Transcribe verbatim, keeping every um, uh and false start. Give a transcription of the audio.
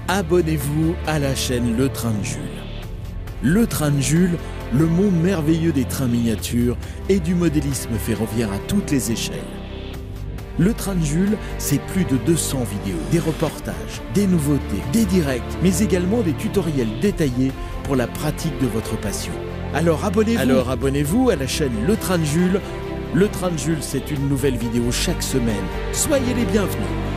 Abonnez-vous à la chaîne Le Train de Jules. Le Train de Jules, le monde merveilleux des trains miniatures et du modélisme ferroviaire à toutes les échelles. Le Train de Jules, c'est plus de deux cents vidéos, des reportages, des nouveautés, des directs, mais également des tutoriels détaillés pour la pratique de votre passion. Alors abonnez-vous Alors abonnez-vous à la chaîne Le Train de Jules. Le Train de Jules, c'est une nouvelle vidéo chaque semaine. Soyez les bienvenus.